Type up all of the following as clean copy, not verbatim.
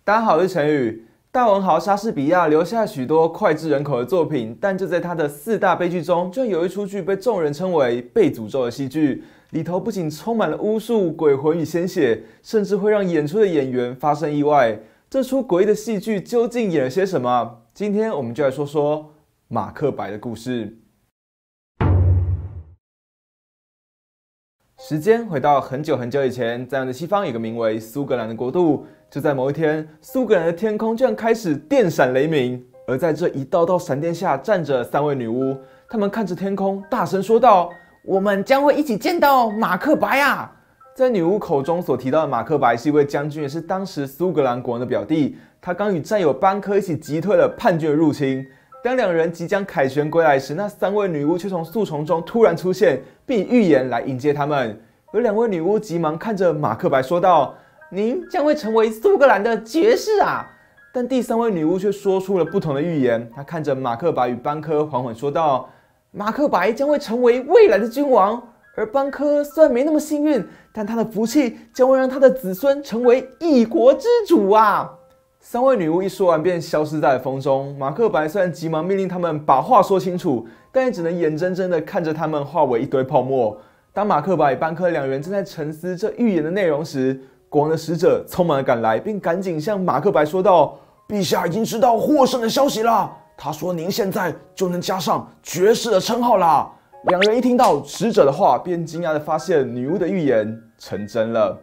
大家好，我是陈宇。大文豪莎士比亚留下许多脍炙人口的作品，但就在他的4大悲剧中，居然有一出剧被众人称为被诅咒的戏剧。里头不仅充满了巫术、鬼魂与鲜血，甚至会让演出的演员发生意外。这出诡异的戏剧究竟演了些什么？今天我们就来说说马克白的故事。时间回到很久很久以前，在西方有个名为苏格兰的国度。就在某一天，苏格兰的天空居然开始电闪雷鸣，而在这一道道闪电下站着3位女巫，她们看着天空，大声说道：“我们将会一起见到马克白啊！”在女巫口中所提到的马克白是一位将军，也是当时苏格兰国王的表弟。他刚与战友班科一起击退了叛军的入侵。当两人即将凯旋归来时，那3位女巫却从树丛中突然出现，并以预言来迎接他们。而2位女巫急忙看着马克白说道：“您将会成为苏格兰的爵士啊！”但第3位女巫却说出了不同的预言。她看着马克白与班科，缓缓说道：“马克白将会成为未来的君王，而班科虽然没那么幸运，但他的福气将会让他的子孙成为一国之主啊！”3位女巫一说完便消失在了风中。马克白虽然急忙命令他们把话说清楚，但也只能眼睁睁地看着他们化为一堆泡沫。当马克白与班科2人正在沉思这预言的内容时，国王的使者匆忙地赶来，并赶紧向马克白说道：“陛下已经知道获胜的消息了，他说您现在就能加上爵士的称号啦。”2人一听到使者的话，便惊讶地发现女巫的预言成真了。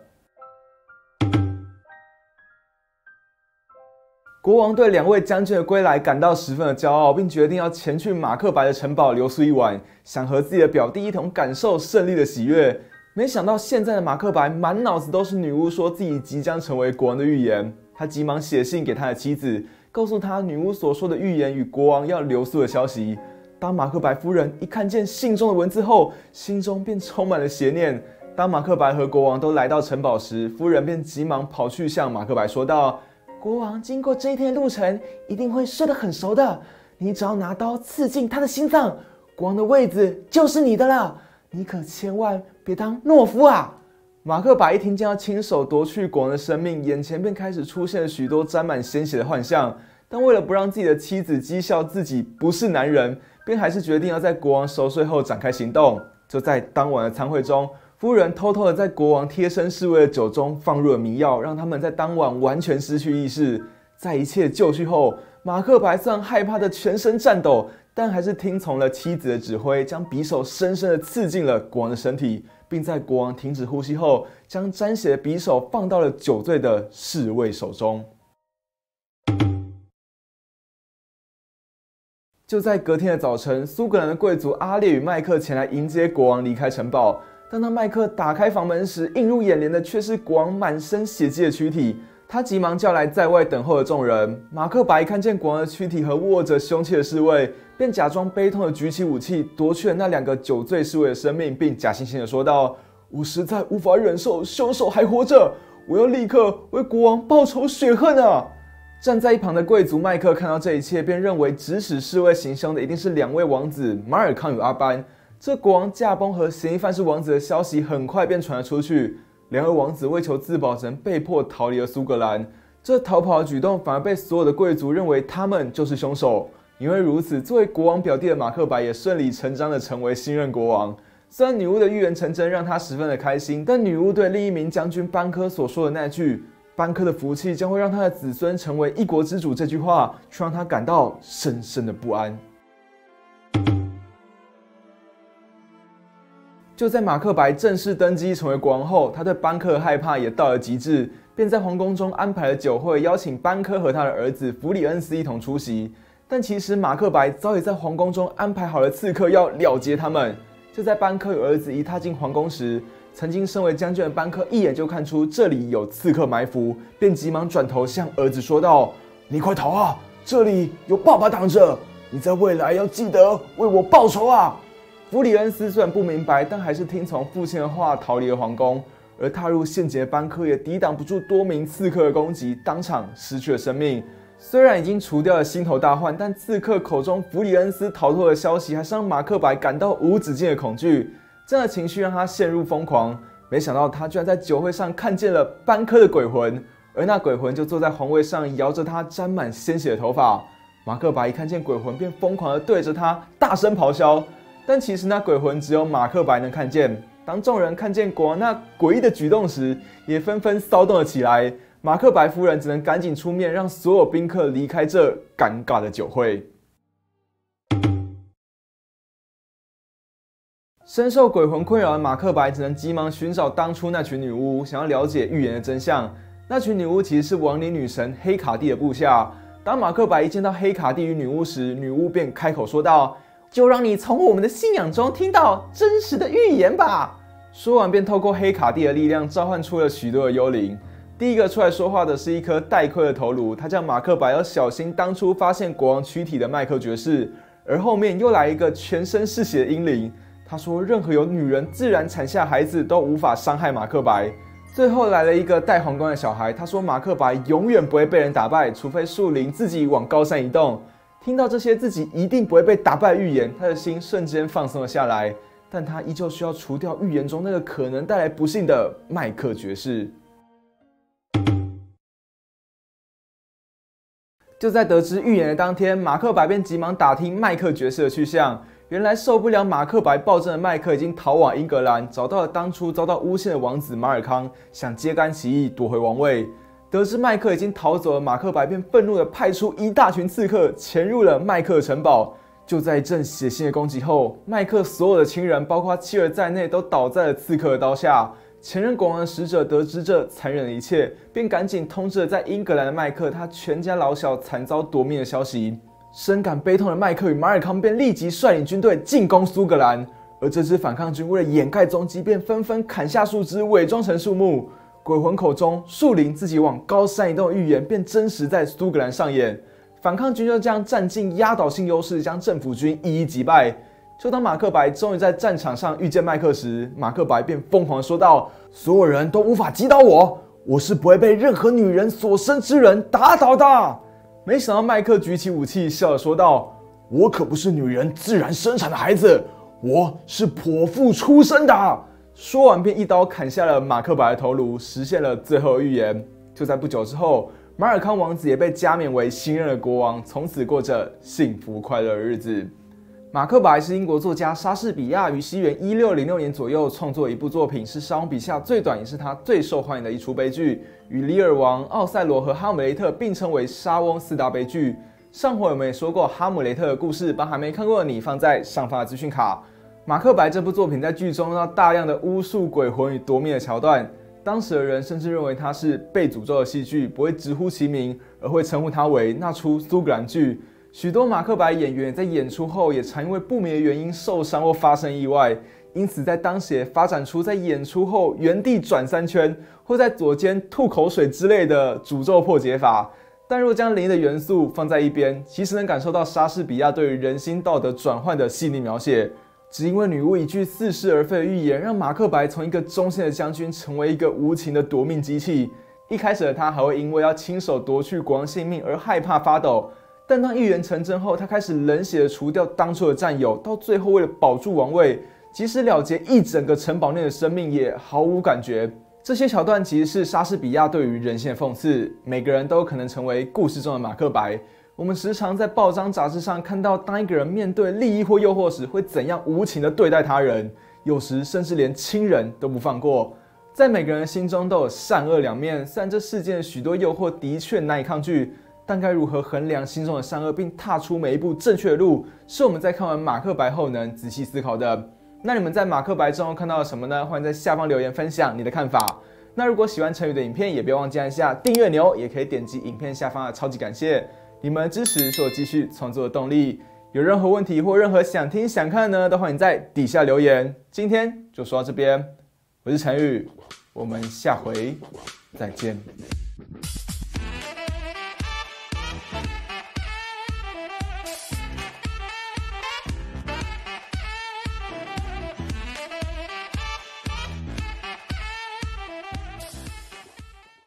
国王对2位将军的归来感到十分的骄傲，并决定要前去马克白的城堡留宿一晚，想和自己的表弟一同感受胜利的喜悦。没想到现在的马克白满脑子都是女巫说自己即将成为国王的预言。他急忙写信给他的妻子，告诉他女巫所说的预言与国王要留宿的消息。当马克白夫人一看见信中的文字后，心中便充满了邪念。当马克白和国王都来到城堡时，夫人便急忙跑去向马克白说道：“国王经过这一天的路程，一定会睡得很熟的。你只要拿刀刺进他的心脏，国王的位子就是你的了。你可千万别当懦夫啊！”马克白一听见要亲手夺去国王的生命，眼前便开始出现了许多沾满鲜血的幻象。但为了不让自己的妻子讥笑自己不是男人，便还是决定要在国王熟睡后展开行动。就在当晚的餐会中，夫人偷偷的在国王贴身侍卫的酒中放入了迷药，让他们在当晚完全失去意识。在一切就绪后，马克白虽然害怕的全身颤抖，但还是听从了妻子的指挥，将匕首深深的刺进了国王的身体，并在国王停止呼吸后，将沾血的匕首放到了酒醉的侍卫手中。就在隔天的早晨，苏格兰的贵族阿列与麦克前来迎接国王离开城堡。当麦克打开房门时，映入眼帘的却是国王满身血迹的躯体。他急忙叫来在外等候的众人。马克白看见国王的躯体和握着凶器的侍卫，便假装悲痛的举起武器，夺去了那2个酒醉侍卫的生命，并假惺惺的说道：“我实在无法忍受凶手还活着，我要立刻为国王报仇雪恨啊！”站在一旁的贵族麦克看到这一切，便认为指使侍卫行凶的一定是2位王子马尔康与阿班。这国王驾崩和嫌疑犯是王子的消息很快便传了出去，2位王子为求自保，只能被迫逃离了苏格兰。这逃跑的举动反而被所有的贵族认为他们就是凶手。因为如此，作为国王表弟的马克白也顺理成章地成为新任国王。虽然女巫的预言成真，让他十分的开心，但女巫对另一名将军班科所说的那句“班科的福气将会让他的子孙成为一国之主”这句话，却让他感到深深的不安。就在马克白正式登基成为国王后，他对班科的害怕也到了极致，便在皇宫中安排了酒会，邀请班科和他的儿子弗里恩斯一同出席。但其实马克白早已在皇宫中安排好了刺客要了结他们。就在班科与儿子一踏进皇宫时，曾经身为将军的班科一眼就看出这里有刺客埋伏，便急忙转头向儿子说道：“你快逃啊！这里有爸爸挡着，你在未来要记得为我报仇啊！”弗里恩斯虽然不明白，但还是听从父亲的话逃离了皇宫。而踏入陷阱的班科也抵挡不住多名刺客的攻击，当场失去了生命。虽然已经除掉了心头大患，但刺客口中弗里恩斯逃脱的消息还是让马克白感到无止境的恐惧。这样的情绪让他陷入疯狂。没想到他居然在酒会上看见了班科的鬼魂， 而那鬼魂就坐在皇位上，摇着他沾满鲜血的头发。马克白一看见鬼魂，便疯狂地对着他大声咆哮。但其实那鬼魂只有马克白能看见。当众人看见国王那诡异的举动时，也纷纷骚动了起来。马克白夫人只能赶紧出面，让所有宾客离开这尴尬的酒会。深受鬼魂困扰的马克白只能急忙寻找当初那群女巫，想要了解预言的真相。那群女巫其实是亡灵女神黑卡蒂的部下。当马克白一见到黑卡蒂与女巫时，女巫便开口说道：“就让你从我们的信仰中听到真实的预言吧。”说完便透过黑卡蒂的力量召唤出了许多的幽灵。第一个出来说话的是一颗带盔的头颅，他叫马克白要小心当初发现国王躯体的麦克爵士。而后面又来一个全身是血的婴灵，他说任何有女人自然产下孩子都无法伤害马克白。最后来了一个戴皇冠的小孩，他说马克白永远不会被人打败，除非树林自己往高山移动。听到这些自己一定不会被打败的预言，他的心瞬间放松了下来，但他依旧需要除掉预言中那个可能带来不幸的麦克爵士。就在得知预言的当天，马克白便急忙打听麦克爵士的去向。原来受不了马克白暴政的麦克已经逃往英格兰，找到了当初遭到诬陷的王子马尔康，想揭竿起义夺回王位。得知麦克已经逃走了，马克白便愤怒地派出一大群刺客潜入了麦克城堡。就在一阵血腥的攻击后，麦克所有的亲人，包括妻儿在内，都倒在了刺客的刀下。前任国王的使者得知这残忍的一切，便赶紧通知了在英格兰的麦克，他全家老小惨遭夺命的消息。深感悲痛的麦克与马尔康便立即率领军队进攻苏格兰，而这支反抗军为了掩盖踪迹，便纷纷砍下树枝，伪装成树木。鬼魂口中树林自己往高山移动的预言便真实在苏格兰上演。反抗军就这样占尽压倒性优势，将政府军一一击败。就当马克白终于在战场上遇见麦克时，马克白便疯狂说道：“所有人都无法击倒我，我是不会被任何女人所生之人打倒的。”没想到麦克举起武器，笑着说道：“我可不是女人自然生产的孩子，我是剖腹出生的。”说完便一刀砍下了马克白的头颅，实现了最后的预言。就在不久之后，马尔康王子也被加冕为新任的国王，从此过着幸福快乐的日子。马克白是英国作家莎士比亚于西元1606年左右创作的一部作品，是莎翁笔下最短也是他最受欢迎的一出悲剧，与《李尔王》、《奥赛罗》和《哈姆雷特》并称为莎翁四大悲剧。上回我们也说过哈姆雷特的故事，把还没看过的你放在上方的资讯卡。马克白这部作品在剧中用到大量的巫术、鬼魂与夺命的桥段，当时的人甚至认为它是被诅咒的戏剧，不会直呼其名，而会称呼它为那出苏格兰剧。许多马克白演员在演出后也常因为不明的原因受伤或发生意外，因此在当时也发展出在演出后原地转3圈，或在左肩吐口水之类的诅咒破解法。但若将灵异的元素放在一边，其实能感受到莎士比亚对于人心道德转换的细腻描写。只因为女巫一句似是而非的预言，让马克白从一个忠心的将军成为一个无情的夺命机器。一开始的他还会因为要亲手夺去国王性命而害怕发抖，但当预言成真后，他开始冷血地除掉当初的战友，到最后为了保住王位，即使了结一整个城堡内的生命也毫无感觉。这些桥段其实是莎士比亚对于人性的讽刺，每个人都有可能成为故事中的马克白。我们时常在报章杂志上看到，当一个人面对利益或诱惑时，会怎样无情地对待他人，有时甚至连亲人都不放过。在每个人心中都有善恶两面，虽然这世间的许多诱惑的确难以抗拒，但该如何衡量心中的善恶，并踏出每一步正确的路，是我们在看完马克白后能仔细思考的。那你们在马克白中看到了什么呢？欢迎在下方留言分享你的看法。那如果喜欢陈宇的影片，也别忘记按下订阅钮，也可以点击影片下方的超级感谢。你们的支持是我继续创作的动力。有任何问题或任何想听想看呢，都欢迎在底下留言。今天就说到这边，我是陈宇，我们下回再见。